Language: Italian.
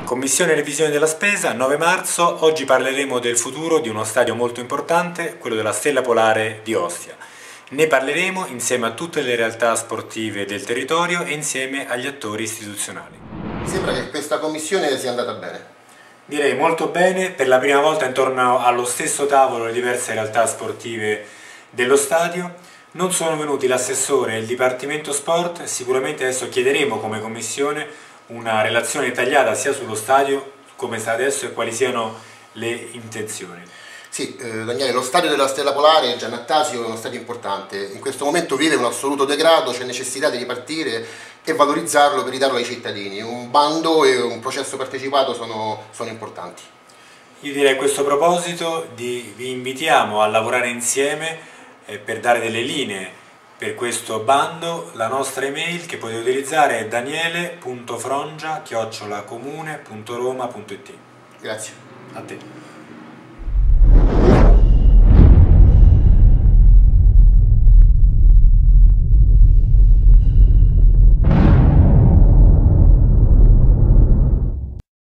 Commissione Revisione della Spesa, 9 marzo, oggi parleremo del futuro di uno stadio molto importante, quello della Stella Polare di Ostia. Ne parleremo insieme a tutte le realtà sportive del territorio e insieme agli attori istituzionali. Mi sembra che questa commissione sia andata bene. Direi molto bene, per la prima volta intorno allo stesso tavolo le diverse realtà sportive dello stadio. Non sono venuti l'assessore e il Dipartimento Sport, sicuramente adesso chiederemo come commissione una relazione dettagliata sia sullo stadio come sta adesso e quali siano le intenzioni. Sì, Daniele, lo stadio della Stella Polare, Giannattasio, è uno stadio importante. In questo momento vive un assoluto degrado, c'è necessità di ripartire e valorizzarlo per ridarlo ai cittadini. Un bando e un processo partecipato sono importanti. Io direi a questo proposito vi invitiamo a lavorare insieme per dare delle linee per questo bando. La nostra email che potete utilizzare è daniele.frongia@comune.roma.it. Grazie. A te.